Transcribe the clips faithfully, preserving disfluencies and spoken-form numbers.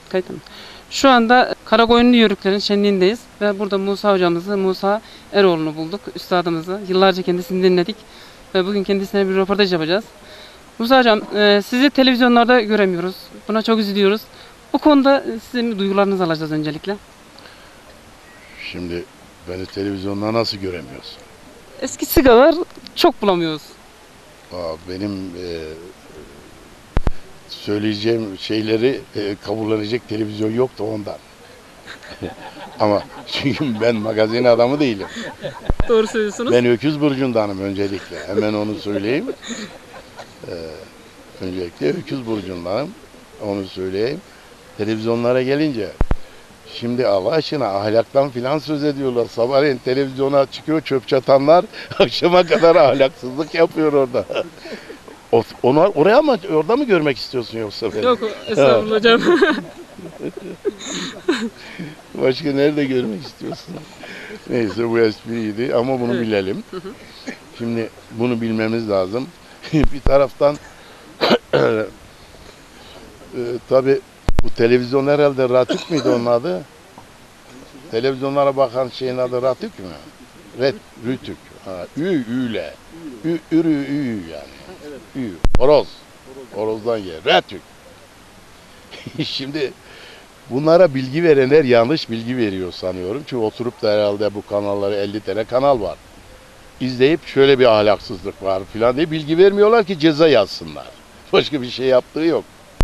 Kayıtlı mı? Şu anda Karakoyunlu Yörüklerin şenliğindeyiz ve burada Musa hocamızı, Musa Eroğlu'nu bulduk, üstadımızı. Yıllarca kendisini dinledik ve bugün kendisine bir röportaj yapacağız. Musa hocam, e, sizi televizyonlarda göremiyoruz. Buna çok üzülüyoruz. Bu konuda sizin duygularınızı alacağız öncelikle. Şimdi beni televizyonda nasıl göremiyorsun? Eskisi kadar çok bulamıyoruz. Aa, benim e, söyleyeceğim şeyleri e, kabullenecek televizyon yoktu ondan. Ama çünkü ben magazin adamı değilim. Doğru söylüyorsunuz. Ben Öküz Burcu'ndanım öncelikle. Hemen onu söyleyeyim. Ee, öncelikle Öküz Burcu'ndanım. Onu söyleyeyim. Televizyonlara gelince şimdi Allah aşkına ahlaktan filan söz ediyorlar. Sabahleyin televizyona çıkıyor çöp çatanlar. Akşama kadar ahlaksızlık yapıyor orada. O, onu, oraya mı, orada mı görmek istiyorsun yoksa beni? Yok, estağfurullah hocam. Başka nerede görmek istiyorsun? Neyse bu espriydi ama bunu Evet. bilelim. Şimdi bunu bilmemiz lazım. Bir taraftan e, tabi bu televizyon herhalde Ratük miydi onun adı? Televizyonlara bakan şeyin adı Ratük mü? Ret, Rütük. Ha, ü, üyle. Ü, ürü, ü yani. Ü, horoz. Horozdan gel. Ratük. Şimdi bunlara bilgi verenler yanlış bilgi veriyor sanıyorum. Çünkü oturup da herhalde bu kanalları elli tane kanal var. İzleyip şöyle bir ahlaksızlık var filan diye bilgi vermiyorlar ki ceza yazsınlar. Başka bir şey yaptığı yok.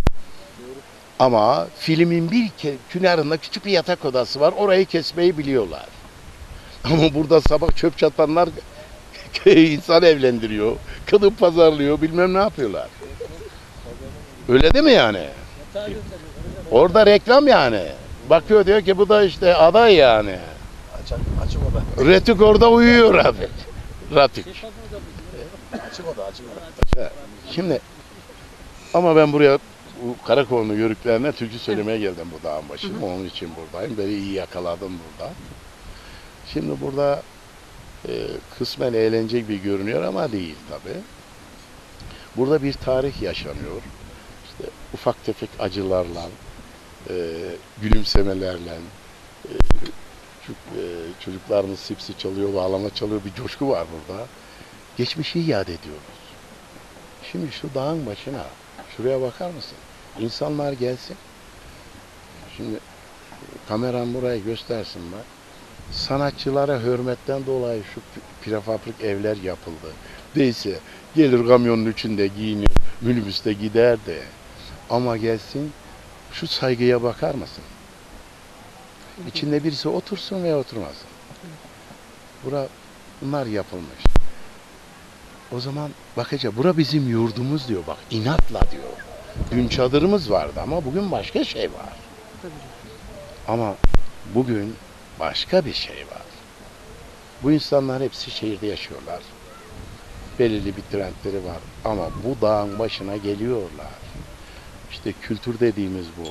Ama filmin bir kenarında küçük bir yatak odası var. Orayı kesmeyi biliyorlar. Ama burada sabah çöp çatanlar insan evlendiriyor. Kadın pazarlıyor. Bilmem ne yapıyorlar. Öyle değil mi yani? Orada reklam yani. Bakıyor diyor ki bu da işte aday yani. Açık, açık oda. Retük orada uyuyor abi. Ratük. Açık oda, açık oda. Şimdi ama ben buraya bu Karakoyunlu Yörüklerine türkü söylemeye geldim bu dağın başında. Onun için buradayım. Beni iyi yakaladım burada. Şimdi burada e, kısmen eğlenceli bir görünüyor ama değil tabii. Burada bir tarih yaşanıyor. İşte ufak tefek acılarla, e, gülümsemelerle, e, çocuk, e, çocuklarımız sipsi çalıyor, bağlama çalıyor. Bir coşku var burada. Geçmişi iade ediyoruz. Şimdi şu dağın başına, şuraya bakar mısın? İnsanlar gelsin. Şimdi kameram burayı göstersin bak. Sanatçılara hürmetten dolayı şu prefabrik evler yapıldı. Neyse gelir kamyonun içinde giyinir, minibüste gider de. Ama gelsin şu saygıya bakar mısın? İçinde birisi otursun veya oturmasın. Bura, bunlar yapılmış. O zaman bakacak, bura bizim yurdumuz diyor bak, inatla diyor. Dün çadırımız vardı ama bugün başka şey var. Ama bugün başka bir şey var. Bu insanlar hepsi şehirde yaşıyorlar. Belirli bir trendleri var ama bu dağın başına geliyorlar. İşte kültür dediğimiz bu.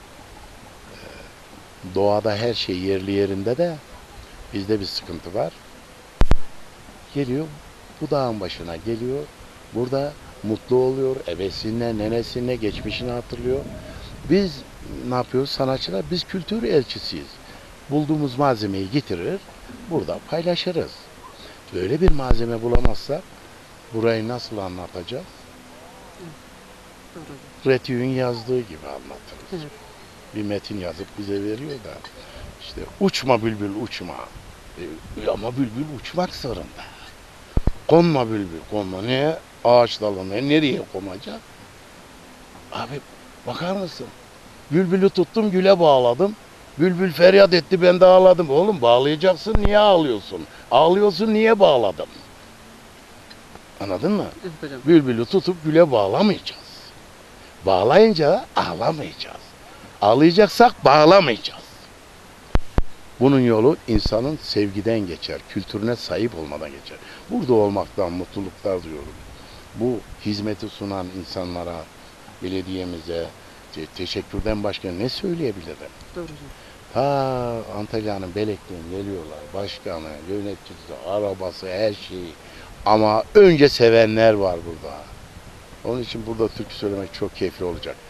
Doğada her şey yerli yerinde de bizde bir sıkıntı var. Geliyor, bu dağın başına geliyor. Burada mutlu oluyor, ebesine, nenesine, geçmişini hatırlıyor. Biz ne yapıyoruz sanatçılar? Biz kültür elçisiyiz. Bulduğumuz malzemeyi getirir, burada paylaşırız. Böyle bir malzeme bulamazsak burayı nasıl anlatacağız? Retük'ün yazdığı gibi anlatırız. Evet. Bir metin yazıp bize veriyor da işte uçma bülbül uçma. E, ama bülbül uçmak zorunda. Konma bülbül konma. Neye? Ağaç dalına. Nereye konacak? Abi bakar mısın? Bülbülü tuttum güle bağladım. Bülbül feryat etti ben de ağladım. Oğlum bağlayacaksın niye ağlıyorsun? Ağlıyorsun niye bağladım? Anladın mı? Evet hocam. Bülbülü tutup güle bağlamayacağız. Bağlayınca ağlamayacağız. Ağlayacaksak bağlamayacağız. Bunun yolu insanın sevgiden geçer, kültürüne sahip olmadan geçer. Burada olmaktan mutluluklar duyuyorum. Bu hizmeti sunan insanlara, belediyemize te teşekkürden başka ne söyleyebilirim? Doğru hocam. Ta Antalya'nın Belek'ten geliyorlar. Başkanı, yöneticisi, arabası, her şeyi. Ama önce sevenler var burada. Onun için burada türkü söylemek çok keyifli olacak.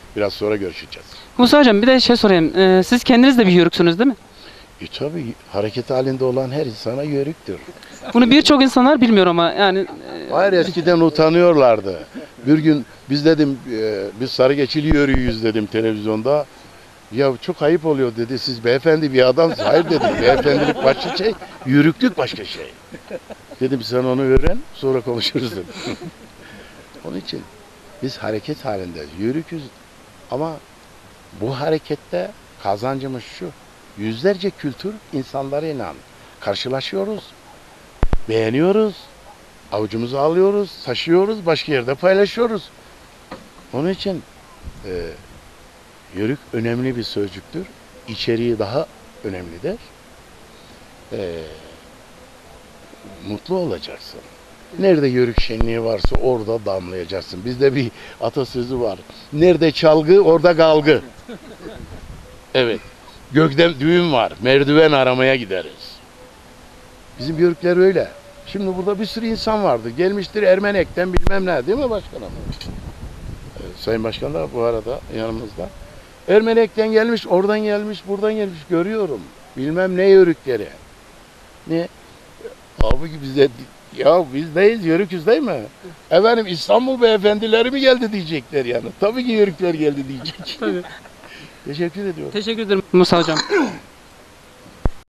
Biraz sonra görüşeceğiz. Musa hocam bir de şey sorayım. Ee, siz kendiniz de bir yörüksünüz değil mi? E tabi hareket halinde olan her insana yörüktür. Bunu birçok insanlar bilmiyor ama yani e, Hayır, eskiden utanıyorlardı. Bir gün biz dedim, e, biz Sarıgeçili yörüyüz dedim televizyonda. Ya çok ayıp oluyor dedi, siz beyefendi bir adamsınız. Hayır dedim, beyefendilik başka şey, yörüklük başka şey. Dedim sen onu öğren, sonra konuşuruz dedim. Onun için biz hareket halindeyiz, yörüküz. Ama bu harekette kazancımız şu, yüzlerce kültür insanlarıyla karşılaşıyoruz, beğeniyoruz, avucumuzu alıyoruz, taşıyoruz, başka yerde paylaşıyoruz. Onun için e, yörük önemli bir sözcüktür. İçeriği daha önemlidir. E, mutlu olacaksın. Nerede yörük şenliği varsa orada damlayacaksın. Bizde bir atasözü var. Nerede çalgı orada galgı. Evet. Gökten düğün var. Merdiven aramaya gideriz. Bizim yörükler öyle. Şimdi burada bir sürü insan vardı. Gelmiştir Ermenek'ten bilmem ne, değil mi başkanım? Evet, Sayın Başkan da bu arada yanımızda. Ermenek'ten gelmiş, oradan gelmiş, buradan gelmiş, görüyorum. Bilmem ne yörükleri. Ne? Abi bize, ya biz neyiz, yörüküz değil mi? Efendim İstanbul beyefendileri mi geldi diyecekler yani. Tabii ki yörükler geldi diyecek. tabii. Teşekkür ediyorum. Teşekkür ederim Musa hocam.